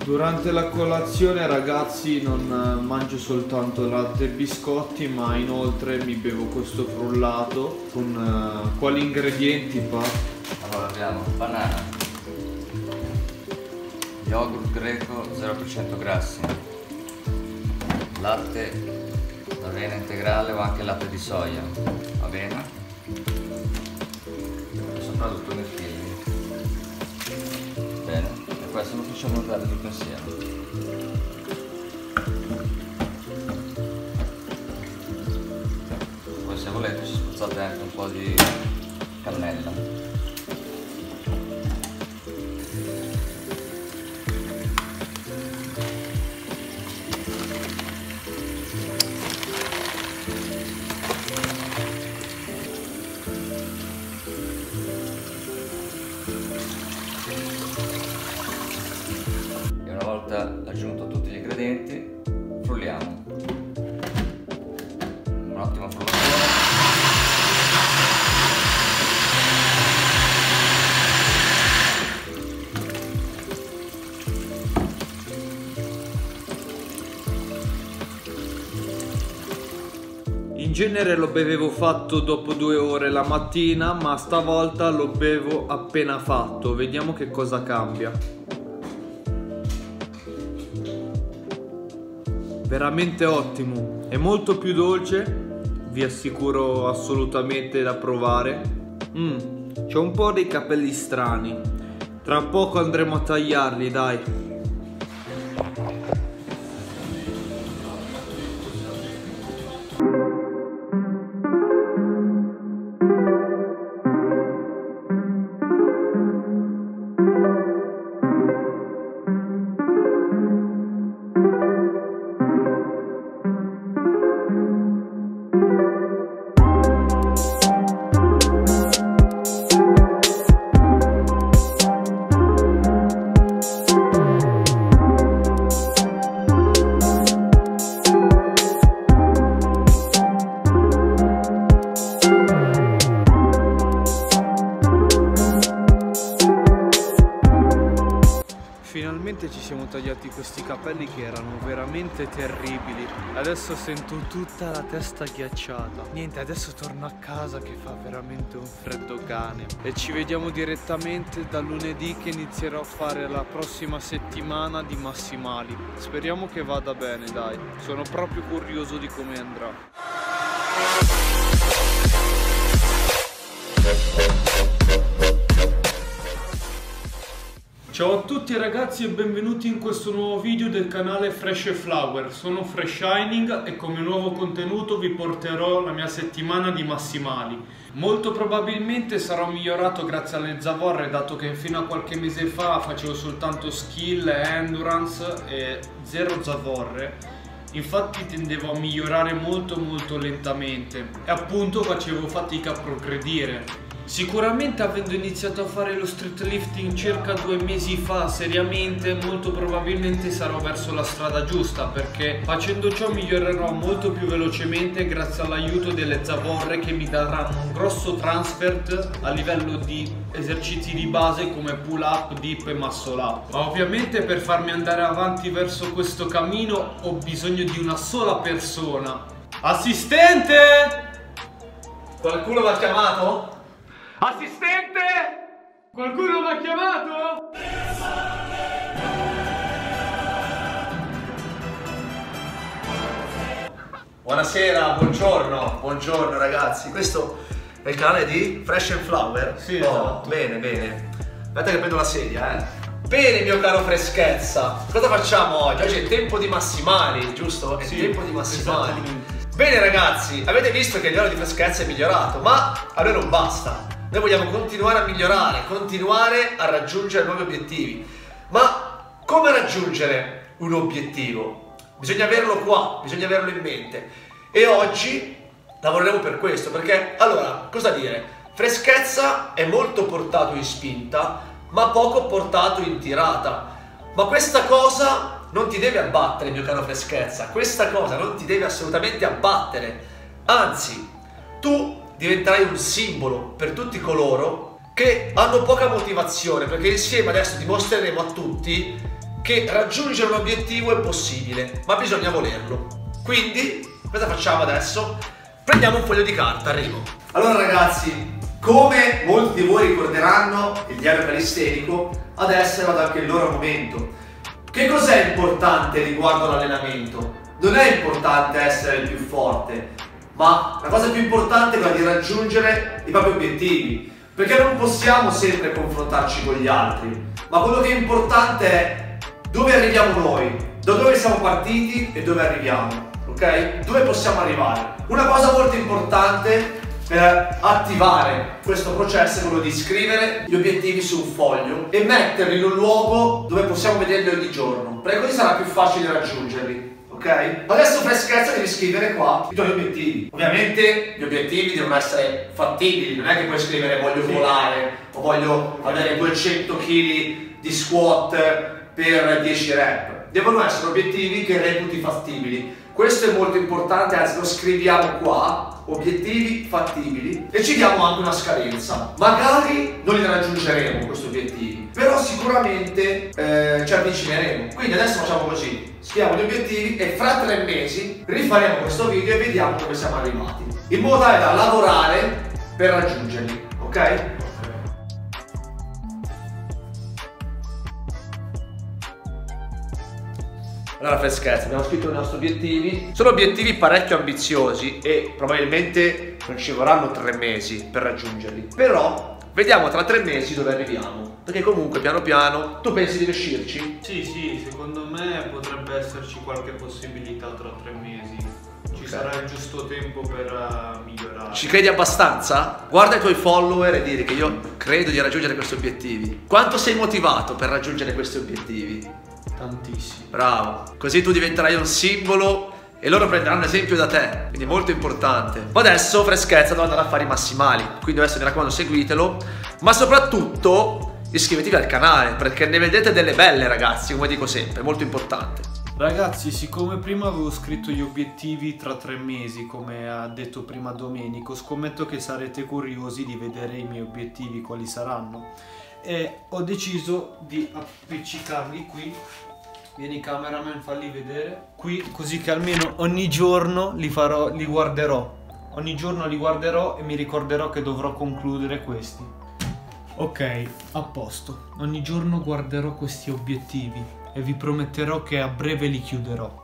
Durante la colazione, ragazzi, non mangio soltanto latte e biscotti, ma inoltre mi bevo questo frullato con quali ingredienti pa? Allora abbiamo banana, yogurt greco 0% grassi, latte d'avena integrale o anche latte di soia, avena e soprattutto mirtilli. Bene, e questo lo facciamo usare tutto insieme. Poi se volete ci spruzzate anche un po' di cannella. Una volta aggiunto tutti gli ingredienti, frulliamo. Un'ottima frullazione. In genere lo bevevo fatto dopo 2 ore la mattina, ma stavolta lo bevo appena fatto. Vediamo che cosa cambia. Veramente ottimo, è molto più dolce, vi assicuro assolutamente da provare. C'ho un po' dei capelli strani, tra poco andremo a tagliarli, dai. Finalmente ci siamo tagliati questi capelli che erano veramente terribili. Adesso sento tutta la testa ghiacciata. Niente, adesso torno a casa che fa veramente un freddo cane. E ci vediamo direttamente da lunedì che inizierò a fare la prossima settimana di massimali. Speriamo che vada bene, dai. Sono proprio curioso di come andrà. Ciao a tutti ragazzi e benvenuti in questo nuovo video del canale Fresh Flower. Sono Fresh Shining e come nuovo contenuto vi porterò la mia settimana di massimali. Molto probabilmente sarò migliorato grazie alle zavorre, dato che fino a qualche mese fa facevo soltanto skill e endurance e zero zavorre. Infatti tendevo a migliorare molto lentamente e appunto facevo fatica a progredire. Sicuramente avendo iniziato a fare lo street lifting circa 2 mesi fa seriamente, molto probabilmente sarò verso la strada giusta, perché facendo ciò migliorerò molto più velocemente grazie all'aiuto delle zavorre che mi daranno un grosso transfer a livello di esercizi di base come pull up, dip e muscle up. Ma ovviamente per farmi andare avanti verso questo cammino ho bisogno di una sola persona. Assistente! Qualcuno mi ha chiamato? Assistente! Qualcuno mi ha chiamato? Buonasera, buongiorno ragazzi. Questo è il canale di Fresh Flower? Sì, esatto. Bene. Aspetta che prendo la sedia, Bene, mio caro Freschezza. Cosa facciamo oggi? Oggi è tempo di massimali, giusto? È tempo di massimali. Bene ragazzi, avete visto che il livello di freschezza è migliorato, ma a noi non basta. Noi vogliamo continuare a migliorare, continuare a raggiungere nuovi obiettivi. Ma come raggiungere un obiettivo? Bisogna averlo qua, bisogna averlo in mente. E oggi lavoreremo per questo, perché allora, cosa dire? Freschezza è molto portato in spinta, ma poco portato in tirata. Ma questa cosa non ti deve abbattere, mio caro Freschezza. Questa cosa non ti deve assolutamente abbattere. Anzi, tu diventerai un simbolo per tutti coloro che hanno poca motivazione, perché insieme adesso dimostreremo a tutti che raggiungere un obiettivo è possibile, ma bisogna volerlo. Quindi, cosa facciamo adesso? Prendiamo un foglio di carta, arrivo. Allora ragazzi, come molti di voi ricorderanno, il diario calistenico adesso è arrivato anche il loro momento. Che cos'è importante riguardo l'allenamento? Non è importante essere il più forte, ma la cosa più importante è quella di raggiungere i propri obiettivi, perché non possiamo sempre confrontarci con gli altri, ma quello che è importante è dove arriviamo noi, da dove siamo partiti e dove arriviamo, ok? Dove possiamo arrivare. Una cosa molto importante per attivare questo processo è quello di scrivere gli obiettivi su un foglio e metterli in un luogo dove possiamo vederli ogni giorno, perché così sarà più facile raggiungerli. Ok? Adesso freschezza devi scrivere qua i tuoi obiettivi. Ovviamente gli obiettivi devono essere fattibili, non è che puoi scrivere voglio volare o voglio avere 200 kg di squat per 10 rep. Devono essere obiettivi che reputi fattibili. Questo è molto importante, anzi lo scriviamo qua, obiettivi fattibili, e ci diamo anche una scadenza. Magari non li raggiungeremo questi obiettivi, però sicuramente ci avvicineremo. Quindi adesso facciamo così, scriviamo gli obiettivi e fra 3 mesi rifaremo questo video e vediamo dove siamo arrivati, in modo tale da lavorare per raggiungerli, ok? Allora freschezza, abbiamo scritto i nostri obiettivi. Sono obiettivi parecchio ambiziosi e probabilmente non ci vorranno 3 mesi per raggiungerli. Però vediamo tra 3 mesi dove arriviamo, perché comunque piano piano. Tu pensi di riuscirci? Sì, secondo me potrebbe esserci qualche possibilità tra 3 mesi. Ci sarà il giusto tempo per migliorare. Ci credi abbastanza? Guarda i tuoi follower e dire che io credo di raggiungere questi obiettivi. Quanto sei motivato per raggiungere questi obiettivi? Tantissimo. Bravo, così tu diventerai un simbolo e loro prenderanno esempio da te, quindi è molto importante. Ma adesso freschezza, devo andare a fare i massimali, quindi adesso mi raccomando seguitelo, ma soprattutto iscrivetevi al canale perché ne vedete delle belle ragazzi, come dico sempre, è molto importante. Ragazzi, siccome prima avevo scritto gli obiettivi tra 3 mesi, come ha detto prima Domenico, scommetto che sarete curiosi di vedere i miei obiettivi quali saranno, e ho deciso di appiccicarli qui. Vieni cameraman, falli vedere qui, così che almeno ogni giorno li guarderò. Ogni giorno li guarderò e mi ricorderò che dovrò concludere questi. Ok, a posto. Ogni giorno guarderò questi obiettivi e vi prometterò che a breve li chiuderò.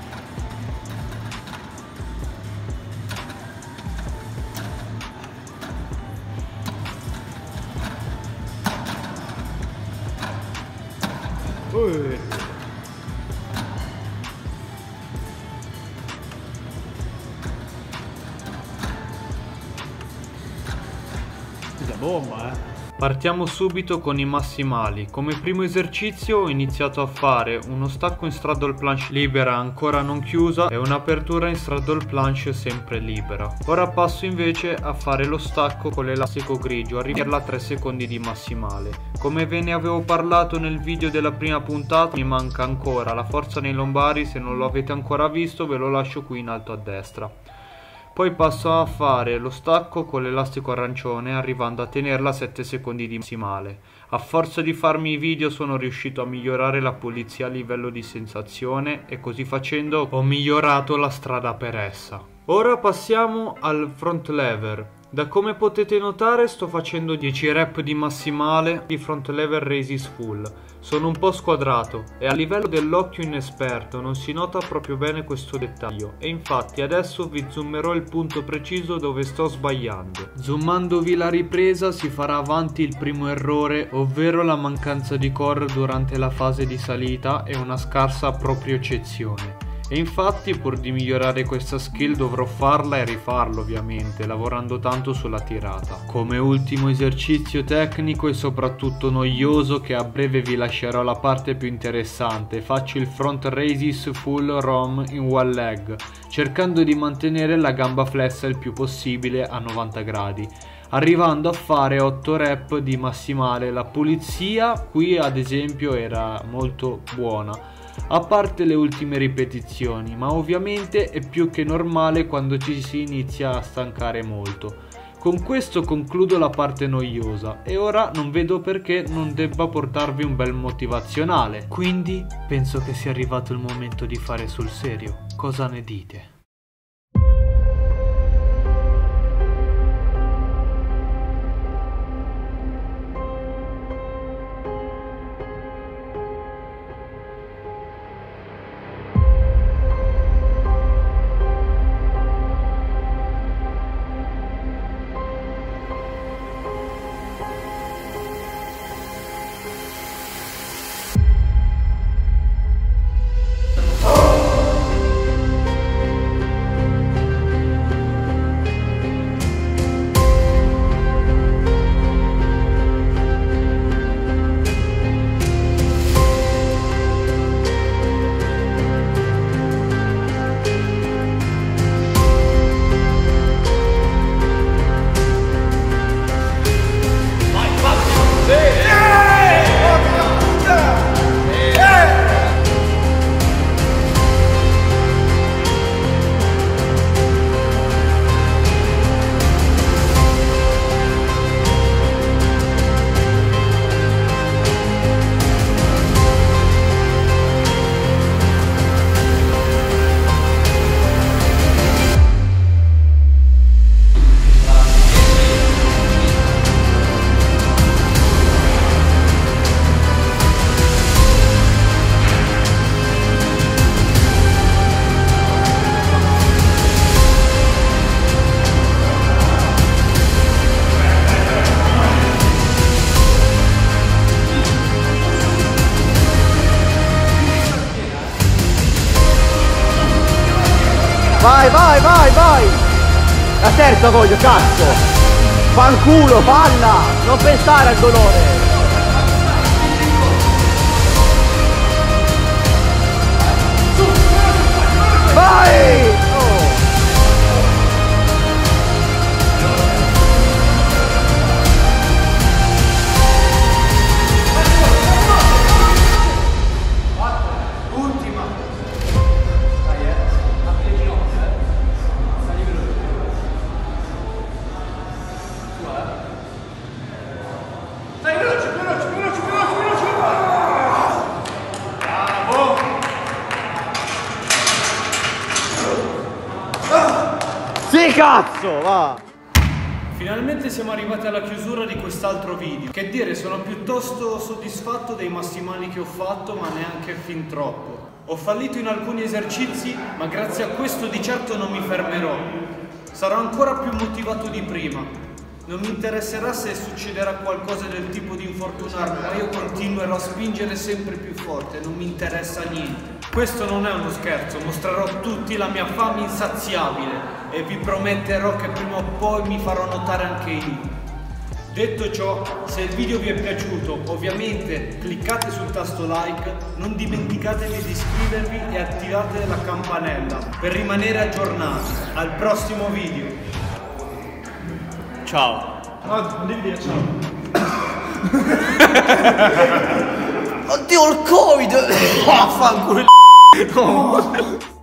Bomba, Partiamo subito con i massimali. Come primo esercizio ho iniziato a fare uno stacco in straddle planche libera ancora non chiusa e un'apertura in straddle planche sempre libera. Ora passo invece a fare lo stacco con l'elastico grigio, arrivarla a 3 secondi di massimale. Come ve ne avevo parlato nel video della prima puntata, mi manca ancora la forza nei lombari. Se non lo avete ancora visto ve lo lascio qui in alto a destra. Poi passo a fare lo stacco con l'elastico arancione, arrivando a tenerla a 7 secondi di massimale. A forza di farmi i video sono riuscito a migliorare la pulizia a livello di sensazione e così facendo ho migliorato la strada per essa. Ora passiamo al front lever. Da come potete notare sto facendo 10 rep di massimale di front lever raises full. Sono un po' squadrato e a livello dell'occhio inesperto non si nota proprio bene questo dettaglio, e infatti adesso vi zoomerò il punto preciso dove sto sbagliando. Zoomandovi la ripresa si farà avanti il primo errore, ovvero la mancanza di core durante la fase di salita e una scarsa propriocezione. E infatti pur di migliorare questa skill dovrò farla e rifarlo ovviamente, lavorando tanto sulla tirata. Come ultimo esercizio tecnico e soprattutto noioso, che a breve vi lascerò la parte più interessante, faccio il front raises full ROM in one leg, cercando di mantenere la gamba flessa il più possibile a 90 gradi. Arrivando a fare 8 rep di massimale. La pulizia qui ad esempio era molto buona, a parte le ultime ripetizioni, ma ovviamente è più che normale quando ci si inizia a stancare molto. Con questo concludo la parte noiosa e ora non vedo perché non debba portarvi un bel motivazionale. Quindi penso che sia arrivato il momento di fare sul serio. Cosa ne dite? Vai, vai, vai, vai! La terza voglio, cazzo! Fanculo, palla! Non pensare al dolore! Vai! Sì, cazzo, va! Finalmente siamo arrivati alla chiusura di quest'altro video. Che dire, sono piuttosto soddisfatto dei massimali che ho fatto, ma neanche fin troppo. Ho fallito in alcuni esercizi, ma grazie a questo di certo non mi fermerò. Sarò ancora più motivato di prima. Non mi interesserà se succederà qualcosa del tipo di infortunarmi, ma io continuerò a spingere sempre più forte, non mi interessa niente. Questo non è uno scherzo, mostrerò a tutti la mia fame insaziabile e vi prometterò che prima o poi mi farò notare anche io. Detto ciò, se il video vi è piaciuto, ovviamente cliccate sul tasto like, non dimenticatevi di iscrivervi e attivate la campanella per rimanere aggiornati. Al prossimo video. Ciao. No, non devi dire ciao. Oddio, il Covid! Vaffanculo. No.